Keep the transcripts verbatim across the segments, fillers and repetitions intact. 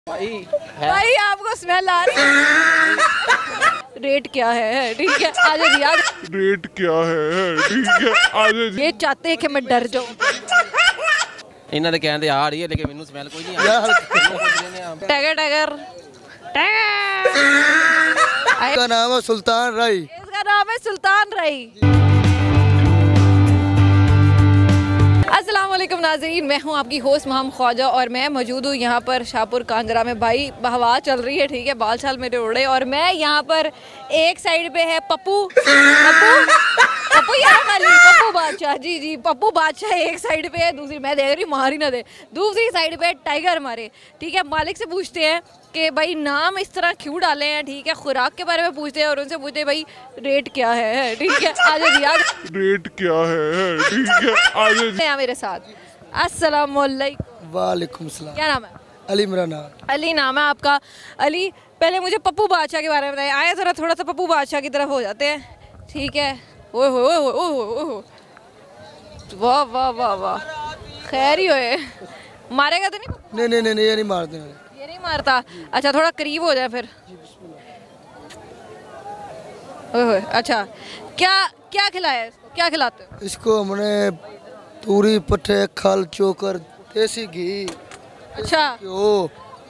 भाई भाई आपको स्मेल आ रही है? रेट क्या है? ठीक है आज यार रेट क्या है? ठीक है आज ये चाहते हैं कि मैं डर जाऊं। इन्होंने कहते आ रही है लेकिन मैनू स्मेल कोई नहीं आ रही। टाइगर टाइगर टाइगर इसका नाम है सुल्तान राई। इसका नाम है सुल्तान राई। अस्सलाम वालेकुम नाज़रीन, मैं हूं आपकी होस्ट महम ख्वाजा और मैं मौजूद हूं यहां पर शाहपुर कांजरा में। भाई हवा चल रही है, ठीक है, बाल शाल मेरे उड़े और मैं यहां पर एक साइड पे है पप्पू पप्पू पप्पू यार खाली पप्पू बादशाह, जी जी पप्पू बादशाह एक साइड पे है, दूसरी मैं देख रही मार ही ना दे, दूसरी साइड पे टाइगर मारे। ठीक है, मालिक से पूछते हैं कि भाई नाम इस तरह क्यों डाले हैं, ठीक है, खुराक के बारे में पूछते हैं और उनसे पूछते हैं भाई रेट क्या है। ठीक है आज रियाज रेट क्या है? ठीक है आज हैं मेरे साथ। अस्सलाम वालेकुम। वालेकुम सलाम। क्या नाम है? अली मेरा नाम। अली नाम है आपका। अली पहले मुझे पप्पू बादशाह के बारे में बताइए। आए जरा थोड़ा सा पप्पू बादशाह की तरफ हो जाते हैं, ठीक है। ओह हो ओह हो ओह वाह वाह वाह वाह, खैर ही होए। मारेगा तो नहीं? नहीं नहीं नहीं, नहीं ये नहीं मारते हैं। ये नहीं मारता? अच्छा थोड़ा करीब हो जाए फिर। ओह अच्छा, क्या क्या खिलाया इसको, क्या खिलाते हो? इसको हमने पूरी पट्टे खल चोकर देसी घी। अच्छा ओ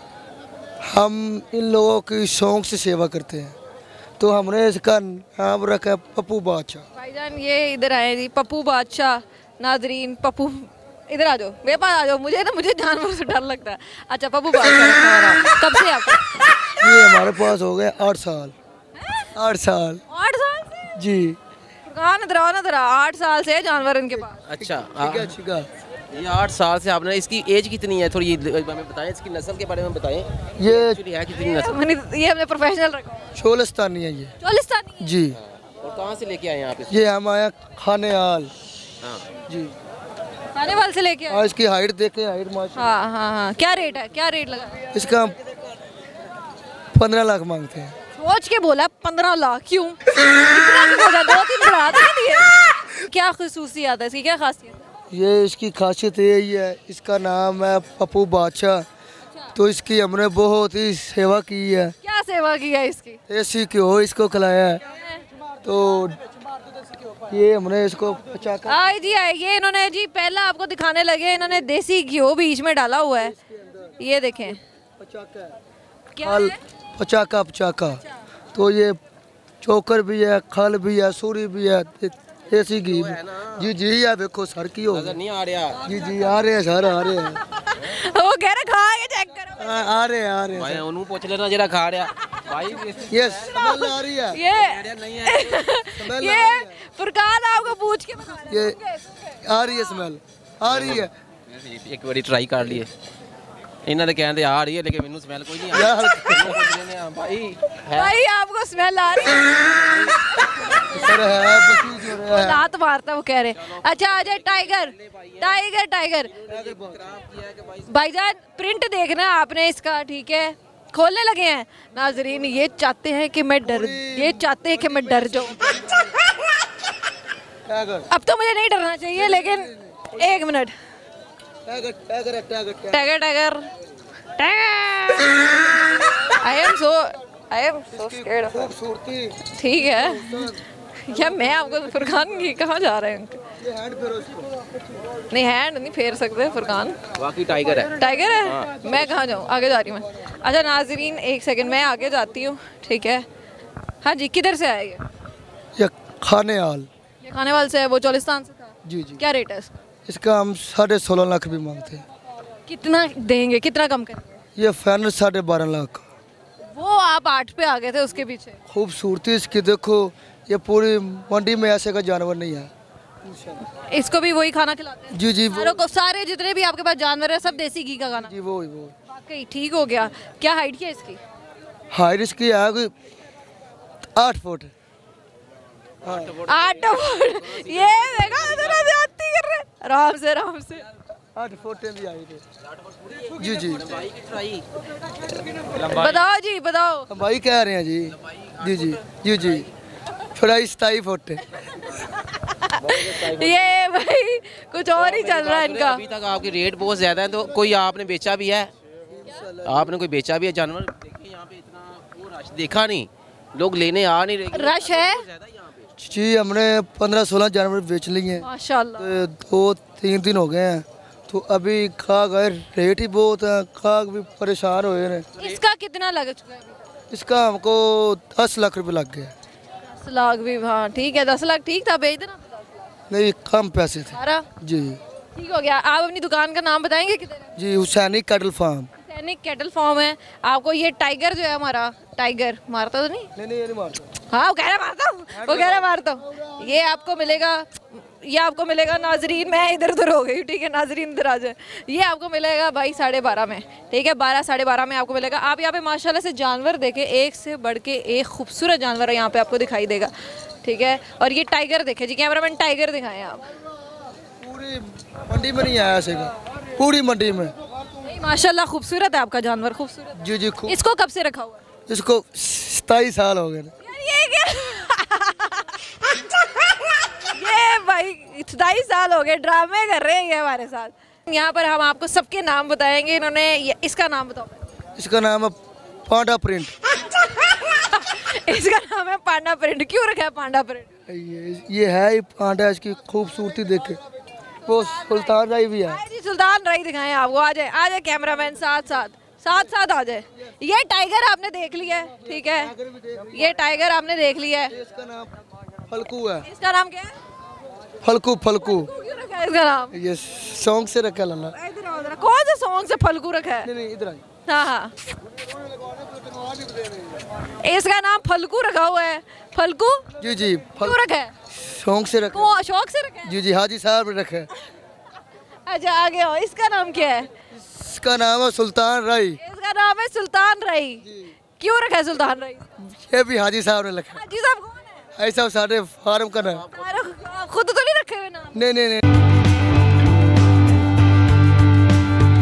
हम इन लोगों की शौक से सेवा करते हैं तो हमने इसका नाम रखा है पप्पू बादशाह। भाईजान ये इधर आए जी, पप्पू बादशाह। नाजरीन पप्पू इधर आ जाओ, मेरे पास आ जाओ, मुझे ना मुझे जानवरों से डर लगता है। अच्छा पप्पू बादशाह रखा हो रहा। कब से आपको? ये हमारे पास हो गए आठ साल। आठ साल आठ साल से जी। कहाँ न दरा न दरा आठ साल से जानवर इनके पास। अच्छा ठीक है ठीक है। ये आठ साल से आपने, इसकी एज कितनी है थोड़ी हमें बताएं, इसकी नस्ल के बारे में बताएं। ये एक्चुअली है कितनी नस्ल? मैंने ये हमने प्रोफेशनल रखा। चोलिस्तानी है ये। चोलिस्तानी जी। और कहाँ से लेके आए हैं आप इसको? ये हम आया खाने हाल। हाँ। जी। खाने वाले से लेके आए। और इसकी हाइट देखे, हाइट माशा। हाँ हाँ हाँ, क्या रेट है, क्या रेट लगा? इसका पंद्रह लाख मांगते हैं। सोच के बोला पंद्रह लाख क्यों? इतना क्यों बोला? दो तीन बढ़ा तो नहीं दिए? क्या खसूसियत है इसकी, क्या खासियत है? ये इसकी खासियत यही है, इसका नाम है पप्पू बादशाह। तो इसकी हमने बहुत ही सेवा की है। क्या सेवा की है इसकी? देसी घ्यो इसको खिलाया है। तो ये हमने इसको पचाकर आई जी आई, ये इन्होंने जी पहला आपको दिखाने लगे, इन्होंने देसी घी बीच में डाला हुआ है। ये देखें क्या खल है? पचाका पचाका। तो ये चोकर भी है, खल भी है, सूरी भी है, देसी घी भी। जी जी ये देखो सर की हो नजर नहीं आ रहा। जी जी आ रहे हैं सर, आ रहे हैं। वो कह रहे खा के चेक करो। आ, आ रहे हैं आ रहे भाई हैं। उन्होंने पूछ लेना जरा खा रहा भाई। ये स्मेल आ रही है। ये नहीं है स्मेल आ रही ये है। फुरकान आपको पूछ के बता रहे ये हैं। आ रही है स्मेल, आ रही है। एक बारी ट्राई कर लिए। इन्होंने कहते आ रही है लेकिन मैनू स्मेल कोई नहीं आ यार रही। भाई भाई आपको स्मेल आ रही है? सर है पशु जो रहा है। दांत मारता वो कह रहे। अच्छा आ जाए टाइगर टाइगर टाइगर। भाईजान प्रिंट देखना है आपने इसका, ठीक है, खोलने लगे हैं नाजरीन। ये चाहते हैं कि मैं डर ये चाहते हैं कि मैं डर जाऊं। टाइगर अब तो मुझे नहीं डरना चाहिए, लेकिन एक मिनट। टाइगर टाइगर है, tiger tiger tiger tiger I am so I am so scared. खूबसूरती। ठीक है या मैं आपको फुरकान की कहाँ जा रहे हैं? ये हैंड फेरो इसको। नहीं हैंड नहीं फेर सकते फुरकान। वाकई टाइगर है। टाइगर है? मैं कहाँ जाऊँ, आगे जा रही हूँ मैं। अच्छा नाजरीन एक सेकंड, मैं आगे जाती हूँ, ठीक है। हाँ जी, किधर से आए ये? ये खाने हाल। ये खाने वाले से है, वो चोलिस्तान से था। जी जी। क्या रेट है इसका? इसका हम साढ़े सोलह लाख भी मांगते हैं। कितना देंगे, कितना कम करेंगे? ये फैन साढ़े बारह लाख। वो आप आठ पे आ गए थे उसके पीछे। खूबसूरती इसकी देखो, ये पूरी मंडी में ऐसे का जानवर नहीं है। इसको भी वही खाना खिलाते हैं? जी जी वो, सारों को, सारे जितने भी आपके पास जानवर है सब देसी घी का खाना? जी वो वो वाकई ठीक हो गया। क्या हाइट क्या है इसकी? हाइट इसकी है कोई आठ फुट। आठ फुट? ये देखा जरा ज्यादती कर रहे हैं। आराम से आराम से। आठ फुट भी आई थे। जी जी। बताओ जी बताओ। भाई कह रहे हैं जी। जी जी जी जी थोड़ा सताई फुट। ये भाई कुछ और ही चल रहा है इनका। अभी तक आपकी रेट बहुत ज्यादा है, तो कोई आपने बेचा भी है? आपने कोई बेचा भी है जानवर? देखिए यहाँ पे इतना वो रश देखा नहीं, लोग लेने आ नहीं रहे। रश है जी, हमने पंद्रह सोलह जानवर बेच लिए हैं। माशाल्लाह। तो दो तीन दिन हो गए हैं, तो अभी खा गए, रेट ही बहुत है, खा भी परेशान हुए हैं। इसका कितना लग चुका है अभी? इसका हमको दस लाख रुपए लग गए। दस लाख भी, हाँ ठीक है, दस लाख ठीक था, बेच देना। नहीं, कम पैसे थे सारा जी। ठीक हो गया। आप अपनी दुकान का नाम बताएंगे किधर है? जी, हुसैनी कैटल फार्म। सैनिक कैटल फार्म है। आपको ये टाइगर जो है हमारा, टाइगर मारता तो नहीं? नहीं नहीं, ये नहीं मारता। हाँ वो कह रहा मारता हूँ, वो कह रहा मारता हूँ। ये आपको मिलेगा, ये आपको मिलेगा नाजरीन, मैं इधर उधर हो गई, ठीक है नाजरीन इधर आ जाए। ये आपको मिलेगा भाई साढ़े बारह में, ठीक है, बारह साढ़े बारह में आपको मिलेगा। आप यहाँ पे माशाल्लाह से जानवर देखे, एक से बढ़ के एक खूबसूरत जानवर है यहाँ पे आपको दिखाई देगा, ठीक है। और ये टाइगर देखे जी, कैमरामैन टाइगर दिखाएं आप। पूरी मंडी में नहीं आया सेगा, पूरी मंडी में। नहीं माशाल्लाह खूबसूरत है आपका जानवर, खूबसूरत। जी जी, खूब। इसको कब से रखा हुआ है? इसको सताईस साल हो गए। यार ये क्या ये भाई सताईस साल हो गए, ड्रामे कर रहे हैं ये हमारे साथ। यहाँ पर हम आपको सबके नाम बताएंगे। इन्होंने ये- इसका नाम बताओ। इसका नाम है पांडा प्रिंट। इसका नाम है पांडा प्रिंट। क्यों रखा है पांडा प्रिंट? ये ये है ही पांडा, इसकी खूबसूरती देखे। वो सुल्तान राय भी है। आए जी सुल्तान राय दिखाएं आपको। आ जाए आ जाए कैमरामैन, साथ साथ साथ साथ आ जाए। ये टाइगर आपने देख लिया है, ठीक है, ये टाइगर आपने देख लिया है। इसका नाम फलकू है। इसका नाम क्या है? फलकू फलकू। क्यों रखा है इसका नाम? ये सॉन्ग से रखा लल्ला। इधर आओ जरा। कौन से सॉन्ग से फलकू रखा है? नहीं नहीं, इधर आई। हाँ हाँ, इसका नाम फलकू रखा हुआ है। फलकू जी जी, क्यों रखा है? सॉन्ग से रखा। को शौक से रखा है? जी जी, हाजी साहब ने रखा है। अच्छा आगे आओ। इसका नाम क्या है? इसका नाम है सुल्तान राय। इसका नाम है सुल्तान राय। क्यों रखा है सुल्तान राय? ये भी हाजी साहब ने रखा हाजी साहब कौन है? है। ऐसा साढ़े फार्म का नाम। अरे खुद तो नहीं रखे हुए नाम। नहीं नहीं